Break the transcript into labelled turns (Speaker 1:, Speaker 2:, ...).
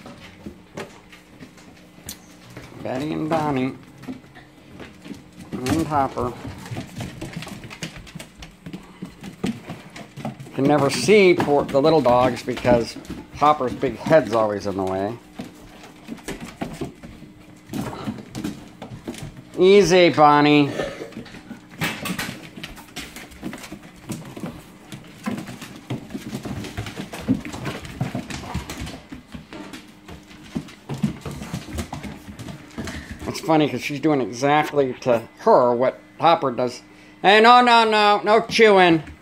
Speaker 1: Betty and Donnie and Hopper. Can never see poor, the little dogs because Hopper's big head's always in the way. Easy, Bonnie. It's funny because she's doing exactly to her what Hopper does. Hey, no chewing.